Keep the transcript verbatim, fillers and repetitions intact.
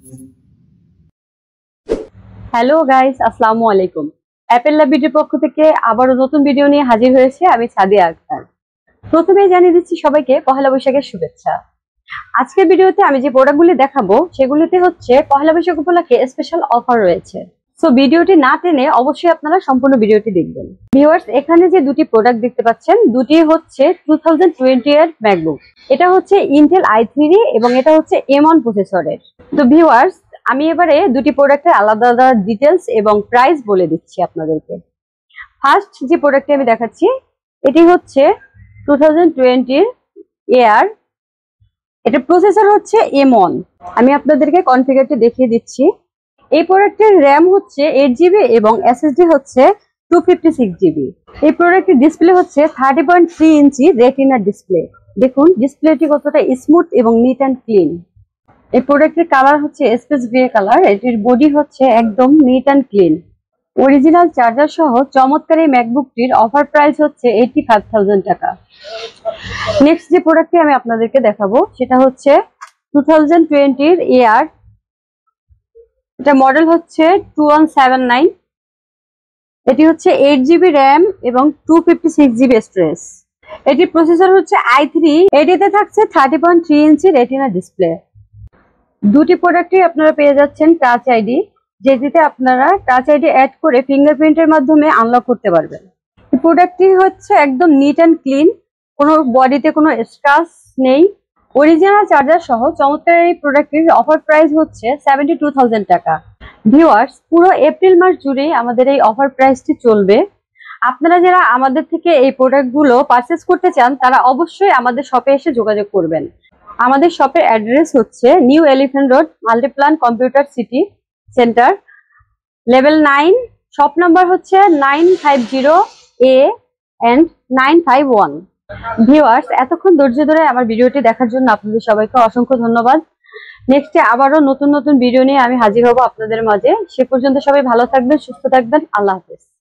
Hello guys, আসসালামু আলাইকুম। Apple lab ভিডিওর পক্ষ থেকে আবারও নতুন ভিডিও নিয়ে হাজির হয়েছে আমি সাদিয়া আক্তার। প্রথমেই জানিয়ে দিচ্ছি সবাইকে পহেলা বৈশাখের শুভেচ্ছা। আজকের ভিডিওতে আমি যে প্রোডাক্টগুলি দেখাবো সেগুলিতে হচ্ছে পহেলা বৈশাখ উপলক্ষে স্পেশাল অফার রয়েছে। সো ভিডিওটি না টেনে অবশ্যই আপনারা সম্পূর্ণ ভিডিওটি দেখবেন। ভিউয়ার্স, এখানে যে দুটি প্রোডাক্ট দেখতে পাচ্ছেন দুটি হচ্ছে টু থাউজেন্ড টোয়েন্টি এর ম্যাকবুক। এটা হচ্ছে ইন্টেল আই থ্রি এবং এটা হচ্ছে এম ওয়ান প্রসেসরের। তো ভিউয়ার্স, আমি এবারে দুটি প্রোডাক্টের আলাদা আলাদা ডিটেলস এবং প্রাইস বলে দিচ্ছি আপনাদেরকে। ফার্স্ট যে প্রোডাক্টটি আমি দেখাচ্ছি এটি হচ্ছে টু থাউজেন্ড টোয়েন্টির এয়ার। এটা প্রসেসর হচ্ছে এম ওয়ান। আমি আপনাদেরকে কনফিগারটি দেখিয়ে দিচ্ছি। এই প্রোডাক্টের র্যাম হচ্ছে এইট জিবি এবং এসএসডি হচ্ছে টু ফিফটি সিক্স জিবি। এই প্রোডাক্টের ডিসপ্লে হচ্ছে thirty point three inch retina display. দেখুন ডিসপ্লেটি কতটা স্মুথ এবং নিট অ্যান্ড ক্লিন। এই প্রোডাক্টের কালার হচ্ছে স্পেস গ্রে কালার। এটির বডি হচ্ছে একদম neat and clean. Original charger সহ চমৎকার এই ম্যাকবুকটির অফার প্রাইস হচ্ছে এইটি ফাইভ থাউজেন্ড টাকা। নেক্সট যে প্রোডাক্টটি আমি আপনাদেরকে দেখাবো সেটা হচ্ছে টু থাউজেন্ড টোয়েন্টির এয়ার। এটা মডেল হচ্ছে টু ওয়ান সেভেন নাইন। এটি হচ্ছে এইট জিবি র্যাম এবং two fifty six GB storage. এটির প্রসেসর হচ্ছে আই থ্রি। এটিতে থাকছে thirty point three inch retina display. দুটি প্রোডাক্টই আপনারা পেয়ে যাচ্ছেন টাচ আইডি, যেটিতে আপনারা টাচ আইডি অ্যাড করে ফিঙ্গারপ্রিন্টের মাধ্যমে আনলক করতে পারবেন। এই প্রোডাক্টটি হচ্ছে একদম নিট অ্যান্ড ক্লিন, কোনো বডিতে কোনো স্ক্র্যাচ নেই। অরিজিনাল চার্জার সহ চমৎকার এই প্রোডাক্টটির অফার প্রাইস হচ্ছে সেভেন্টি টু থাউজেন্ড টাকা। ভিউয়ার্স, পুরো এপ্রিল মাস জুড়েই আমাদের এই অফার প্রাইসটি চলবে। আপনারা যারা আমাদের থেকে এই প্রোডাক্টগুলো পারচেস করতে চান তারা অবশ্যই আমাদের শপে এসে যোগাযোগ করবেন। আমাদের শপের অ্যাড্রেস হচ্ছে New Elephant Road, Multiplan Computer City Centre, level nine. Shop number হচ্ছে nine five zero A and nine five one. Viewers, এতক্ষণ ধৈর্য ধরে আমার ভিডিওটি দেখার জন্য আপনাদের সবাইকে অসংখ্য ধন্যবাদ। নেক্সটে আবারও নতুন নতুন ভিডিও নিয়ে আমি হাজির হব আপনাদের মাঝে। সে পর্যন্ত সবাই ভালো থাকবেন, সুস্থ থাকবেন। আল্লাহ হাফেজ।